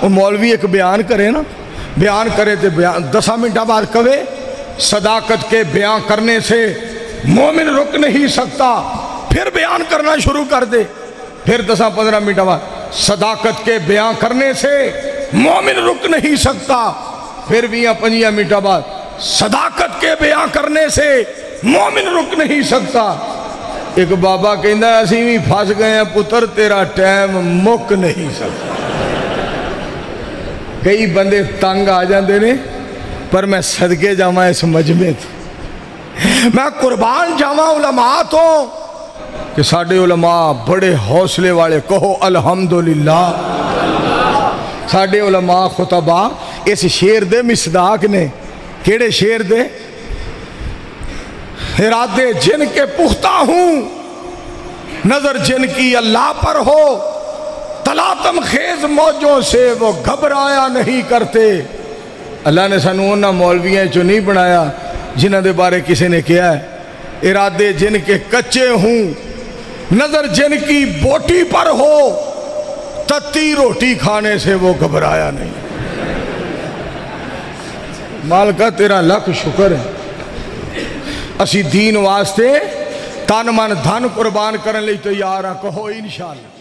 وہ مولوی ایک بیان کرے نا، بیان کرے تو 10 منٹ بعد کہے صداقت کے بیان کرنے سے مومن رک نہیں سکتا، پھر بیان کرنا شروع کر دے، پھر 10-15 منٹ بعد صداقت کے بیان کرنے سے مومن رک نہیں سکتا، پھر 20-25 منٹ بعد صداقت کے بیان کرنے سے مومن رک نہیں سکتا۔ ایک بابا کہندا ہے اسی بھی پھنس گئے ہیں پتر، تیرا ٹائم مک نہیں سکتا۔ کئی بندے تنگ آ جاندے نے، پر میں صدقے جاواں اس مجمع تو، میں قربان جاواں علماء تو کہ ساڑھے علماء بڑے حوصلے والے، کہو الحمدللہ۔ ساڑھے علماء خطبہ اس شیر دے مصداق نے، کیڑے شیر دے؟ ارادے جن کے پختہ ہوں، نظر جن کی اللہ پر ہو، تلاطم خیز موجوں سے وہ گھبرایا نہیں کرتے۔ اللہ نے سانوں انہاں مولویاں چو نہیں بنایا جنہاں دے بارے کسی نے کیا ہے ارادے جن کے کچے ہوں، نظر جن کی بوٹی پر ہو، تتی روٹی کھانے سے وہ گھبرایا نہیں۔ مالکہ تیرا لاکھ شکر ہے، اسی دین واسطے تن من دھن قربان کرنے لئی تیار ہیں، کہو انشاءاللہ۔